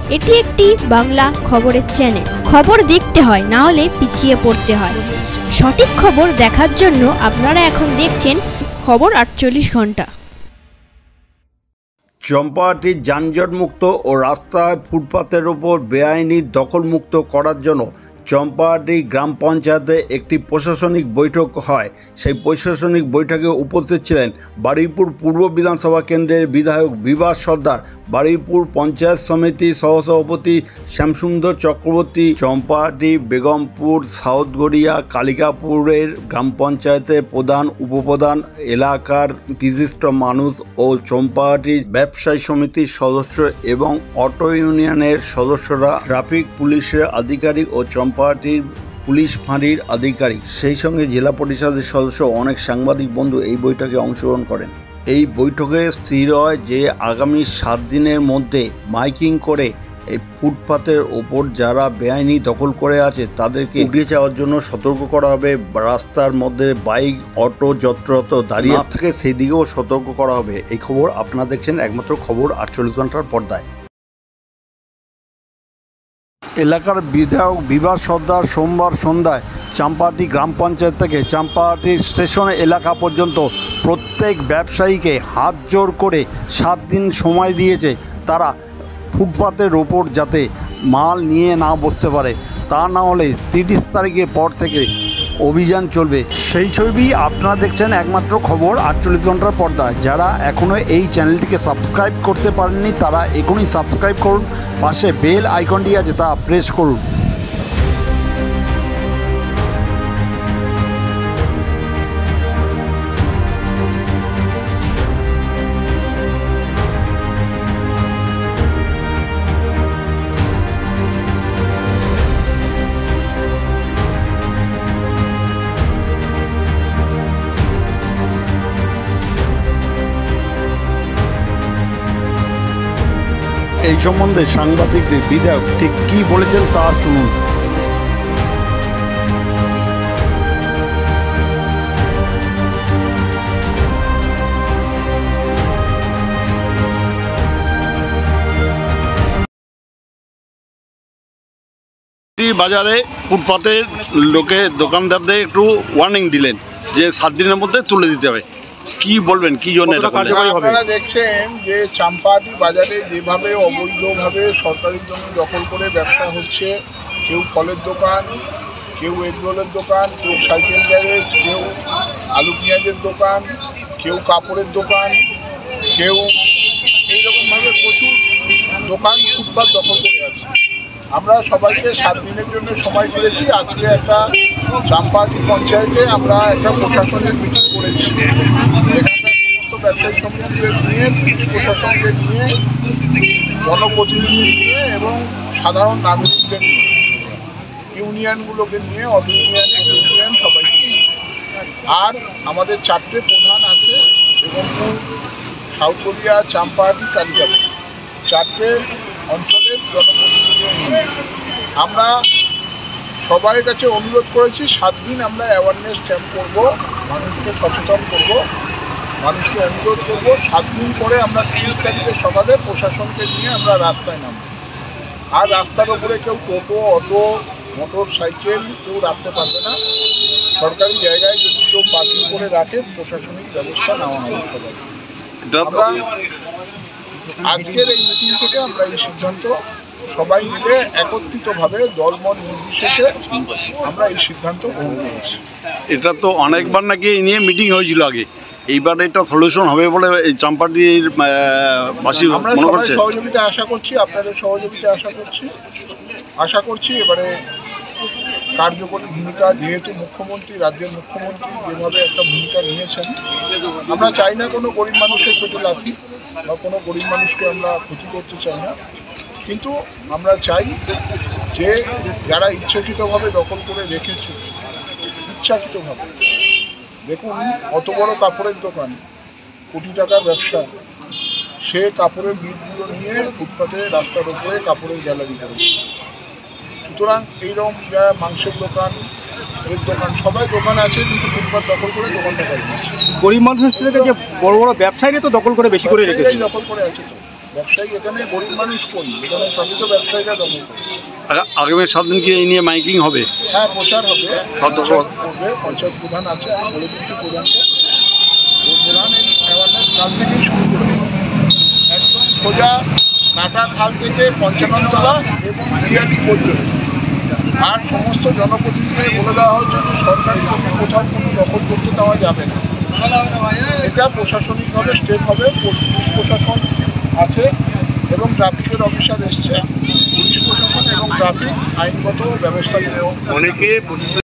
এটি একটি বাংলা খবরের চ্যানেল। খবর দেখতে হয়, না হলে পিছিয়ে পড়তে হয়। সঠিক খবর দেখার জন্য আপনারা এখন দেখছেন খবর 48 ঘন্টা। চম্পাহাটির যানজটমুক্ত ও রাস্তায় ফুটপাতের ওপর বেআইনি দখলমুক্ত করার জন্য চম্পাহাটি গ্রাম পঞ্চায়েতে একটি প্রশাসনিক বৈঠক হয়। সেই প্রশাসনিক বৈঠকে উপস্থিত ছিলেন বারুইপুর পূর্ব বিধানসভা কেন্দ্রের বিধায়ক বিভাস সর্দার, বারুইপুর পঞ্চায়েত সমিতির সহসভাপতি শ্যামসুন্দর চক্রবর্তী, চম্পাহাটি, বেগমপুর, সাউথগড়িয়া, কালিকাপুরের গ্রাম পঞ্চায়েতের প্রধান, উপপ্রধান, এলাকার বিশিষ্ট মানুষ ও চম্পাহাটির ব্যবসায়ী সমিতির সদস্য এবং অটো ইউনিয়নের সদস্যরা, ট্রাফিক পুলিশের আধিকারিক ও চম্পাহাটির পুলিশ ফাঁড়ির আধিকারিক, সেই সঙ্গে জেলা পরিষদের সদস্য অনেক সাংবাদিক বন্ধু এই বৈঠকে অংশগ্রহণ করেন। এই বৈঠকে স্থির হয় যে আগামী 7 দিনের মধ্যে মাইকিং করে এই ফুটপাতের ওপর যারা বেআইনি দখল করে আছে তাদেরকে এগিয়ে যাওয়ার জন্য সতর্ক করা হবে। রাস্তার মধ্যে বাইক, অটো যত্রত দাঁড়িয়ে না থাকে সেই দিকেও সতর্ক করা হবে। এই খবর আপনারা দেখছেন একমাত্র খবর 48 ঘন্টার পর্দায়। এলাকার বিধায়ক বিভাস সর্দার সোমবার সন্ধ্যায় চম্পাহাটি গ্রাম পঞ্চায়েত থেকে চম্পাহাটি স্টেশন এলাকা পর্যন্ত প্রত্যেক ব্যবসায়ীকে হাত জোড় করে 7 দিন সময় দিয়েছে। তারা ফুটপাতের ওপর যাতে মাল নিয়ে না বসতে পারে, তা না হলে 30 তারিখের পর থেকে অভিযান চলবে। সেই ছবি আপনারা দেখছেন একমাত্র খবর 48 ঘন্টার পর্দায়। যারা এখনও এই চ্যানেলটিকে সাবস্ক্রাইব করতে পারেননি তারা এখনই সাবস্ক্রাইব করুন, পাশে বেল আইকনটি আছে তা প্রেস করুন। এই সম্বন্ধে সাংবাদিকদের বিধায়ক ঠিক কী বলেছেন তা শুনুন। বাজারে ফুটপাতের দোকানদারদের একটু ওয়ার্নিং দিলেন যে 7 দিনের মধ্যে তুলে দিতে হবে, কি বলবেন, কি জন্য এটা কার্যকরী হবে? আপনারা দেখছেন যে চম্পাহাটি বাজারে যেভাবে অবৈধভাবে সরকারি জমি দখল করে ব্যবসা হচ্ছে, কেউ ফলের দোকান, কেউ এগরোলের দোকান, কেউ সাইকেল গ্যারেজ, কেউ আলু পেঁয়াজের দোকান, কেউ কাপড়ের দোকান, কেউ এইরকমভাবে প্রচুর দোকান ফুটপাত দখল করে আছে। আমরা সবাইকে 7 দিনের জন্য সময় দিয়েছি। আজকে একটা চম্পাহাটি পঞ্চায়েতে আমরা একটা প্রশাসনের মিটিং করেছি। এখানকার সমস্ত ব্যবসায়ী সমিতিদের নিয়ে, প্রশাসনকে নিয়ে, জনপ্রতিনিধি নিয়ে এবং সাধারণ নাগরিকদের নিয়ে, ইউনিয়নগুলোকে নিয়ে, অটো ইউনিয়ন সবাইকে নিয়ে। আর আমাদের 4টে প্রধান আছে, বেগমপুর, সাউথগড়িয়া, চম্পাহাটি, কালিকাপুর, 4টে অঞ্চলের জনপ্রতিনিধি নিয়ে আমরা সবার কাছে অনুরোধ করেছি 7 দিন আমরা অ্যাওয়ারনেস ক্যাম্প করব, মানুষকে সচেতন করব, মানুষকে অনুরোধ করব। 7 দিন পরে আমরা 30 তারিখে সকালে প্রশাসনকে নিয়ে আমরা রাস্তায় নামব। আর রাস্তার ওপরে কেউ টোটো, অটো, মোটর সাইকেল কেউ রাখতে পারবে না। সরকারি জায়গায় যদি কেউ পার্কিং করে রাখে প্রশাসনিক ব্যবস্থা নেওয়া হবে। আমরা আজকের এই মিটিং থেকে আমরা এই সিদ্ধান্ত সবাই মিলে একত্রিতভাবে দলমত নির্বিশেষে আমরা এই সিদ্ধান্ত গ্রহণ করেছি। এটা তো অনেকবার নাকি এই নিয়ে মিটিং হয়েছিল আগে, এইবার এটা সলিউশন হবে বলে এই চম্পাহাটির বাসী আমরা সবাই সহযোগিতা আশা করছি, আপনাদের সহযোগিতা আশা করছি। এবারে কার্যকরী ভূমিকা, যেহেতু মুখ্যমন্ত্রী, রাজ্যের মুখ্যমন্ত্রী যেভাবে একটা ভূমিকা নিয়েছেন, আমরা চাই না কোনো গরিব মানুষের পেটে লাথি বা কোনো গরিব মানুষকে আমরা ক্ষতি করতে চাই না। কিন্তু আমরা চাই যে যারা ইচ্ছাকৃতভাবে দখল করে রেখেছে, ইচ্ছাকৃতভাবে, দেখুন অত বড় কাপড়ের দোকান, কোটি টাকার ব্যবসা, সে কাপড়ের বিলগুলো নিয়ে ফুটপাতে রাস্তার উপরে কাপড়ের গ্যালারি করেছে। সুতরাং এইরকম মাংসের দোকান, এর দোকান, সবাই দোকান আছে কিন্তু ফুটপাত দখল করে দোকানটা করে। গরিব মানুষের থেকে যে বড় বড় ব্যবসায়ীরা তো দখল করে বেশি করে রেখেছে, দখল করে আছে। তো ব্যবসায়ী এখানে গরিব মানুষ করি, এখানে সবই তো ব্যবসায়ীরা দখল করে। আগামী 7 দিন কি এই নিয়ে মাইকিং হবে? হ্যাঁ, প্রচার হবে, সতর্ক করবে। পঞ্চায়েত প্রধান আছে, আমি বলে দিচ্ছি প্রধানকে। ও প্রধান এই অ্যাওয়ারনেস কাল থেকেই শুরু করবে, একদম সোজা কাটা খাল থেকে পঞ্চাননতলা এবং বিরিয়ানি পর্যন্ত। আর সমস্ত জনপ্রতিনিধিদের বলে দেওয়া হয়েছে যে সরকারি জমি কোথাও কোনো দখল করতে দেওয়া যাবে না। এটা প্রশাসনিকভাবে স্টেপ হবে, পুলিশ প্রশাসন আছে এবং ট্রাফিকের অফিসার এসছে, পুলিশ প্রশাসন এবং ট্রাফিক আইনগত ব্যবস্থা নেবে। অনেকে